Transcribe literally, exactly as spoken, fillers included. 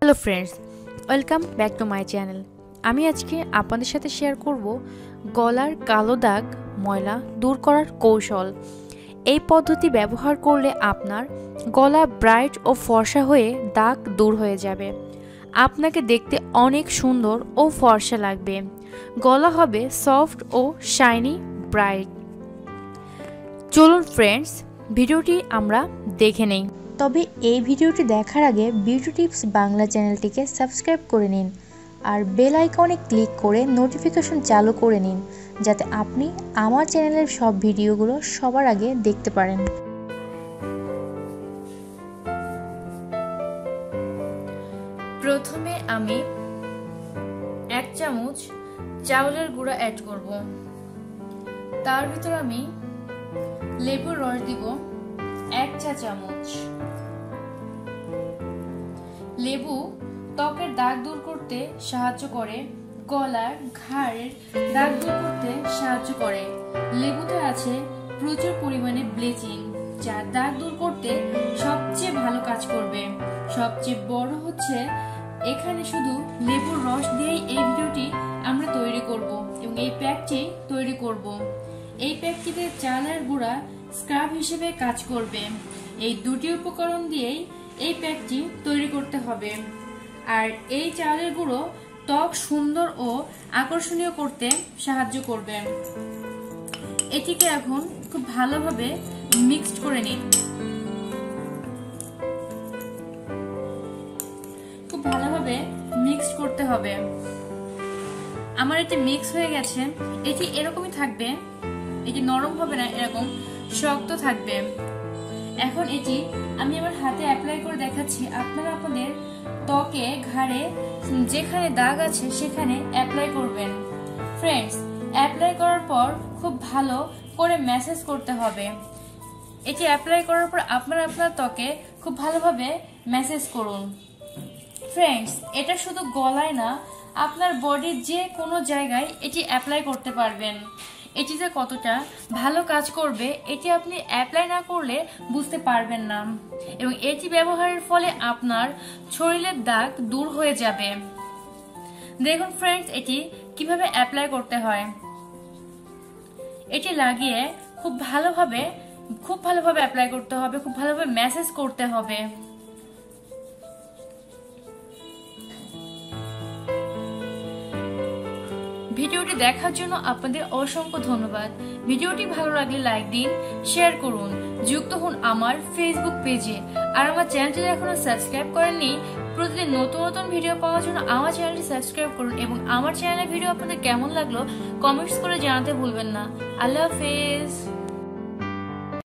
Hello friends, welcome back to my channel. আমি আজকে আপনাদের সাথে শেয়ার করব গলার কালো দাগ ময়লা দূর করার কৌশল। এই পদ্ধতি ব্যবহার করলে আপনার গলা ব্রাইট ও ফর্সা হয়ে দাগ দূর হয়ে যাবে। আপনাকে দেখতে অনেক সুন্দর ও ফর্সা লাগবে। গলা হবে সফট ও শাইনি ব্রাইট। চলুন ফ্রেন্ডস, ভিডিওটি আমরা দেখে নেই। তবে এই ভিডিওটি দেখার আগে বিউটি টিপস বাংলা চ্যানেলটিকে সাবস্ক্রাইব করে নিন আর বেল আইকনে ক্লিক করে নোটিফিকেশন চালু করে নিন, যাতে আপনি আমার চ্যানেলের সব ভিডিওগুলো সবার আগে দেখতে পারেন। প্রথমে আমি এক চামচ চাউলের গুঁড়া অ্যাড করব। তার ভিতর আমি লেবুর রস দিব এক চা চামচ। লেবু ত্বকের দাগ দূর করতে সাহায্য করে, গলার ঘাড়ের দাগ দূর করতে সাহায্য করে। লেবুতে আছে প্রচুর পরিমাণে ব্লিচিং, যা দাগ দূর করতে সবচেয়ে ভালো কাজ করবে। সবচেয়ে বড় হচ্ছে, এখানে শুধু লেবুর রস দিয়েই এই ভিডিওটি আমরা তৈরি করব এবং এই প্যাকটি তৈরি করব। এই প্যাকটিতে চালের গুঁড়া স্ক্রাব হিসেবে কাজ করবে। এই দুটি উপকরণ দিয়েই এই প্যাকটি তৈরি করতে হবে। আর এই চালের গুঁড়ো ত্বক সুন্দর ও আকর্ষণীয় করতে সাহায্য করবে। এটিকে এখন খুব ভালোভাবে মিক্সড করে নিন। খুব ভালোভাবে মিক্সড করতে হবে। আমার এটি মিক্স হয়ে গেছে। এটি এরকমই থাকবে, এটি নরম হবে না, এরকম শক্ত থাকবে। এখন এটি আমি আমার হাতে অ্যাপ্লাই করে দেখাচ্ছি। আপনারা আপনাদের ত্বকে ঘাড়ে যেখানে দাগ আছে সেখানে অ্যাপ্লাই করবেন। ফ্রেন্ডস, অ্যাপ্লাই করার পর খুব ভালো করে ম্যাসাজ করতে হবে। এটি অ্যাপ্লাই করার পর আপনারা আপনার ত্বকে খুব ভালোভাবে ম্যাসাজ করুন। ফ্রেন্ডস, এটা শুধু গলায় না, আপনার বডির যে কোনো জায়গায় এটি অ্যাপ্লাই করতে পারবেন। এটিতে কতটা ভালো কাজ করবে এটি আপনি অ্যাপ্লাই না করলে বুঝতে পারবেন না, এবং এটি ব্যবহারের ফলে আপনার শরীরের দাগ দূর হয়ে যাবে। দেখুন ফ্রেন্ডস, এটি কিভাবে অ্যাপ্লাই করতে হয়। এটি লাগিয়ে খুব ভালোভাবে খুব ভালোভাবে অ্যাপ্লাই করতে হবে, খুব ভালোভাবে ম্যাসাজ করতে হবে। ভিডিওটি দেখার জন্য আপনাদের অসংখ্য ধন্যবাদ। ভিডিওটি ভালো লাগলে লাইক দিন, শেয়ার করুন, যুক্ত হন আমার ফেসবুক পেজে। আর আমার চ্যানেলটি এখনো সাবস্ক্রাইব করেননি, প্রতিদিন নতুন নতুন ভিডিও পাওয়ার জন্য আমার চ্যানেলটি সাবস্ক্রাইব করুন এবং আমার চ্যানেলের ভিডিও আপনাদের কেমন লাগলো কমেন্টস করে জানাতে ভুলবেন না। আল্লাহ হাফেজ।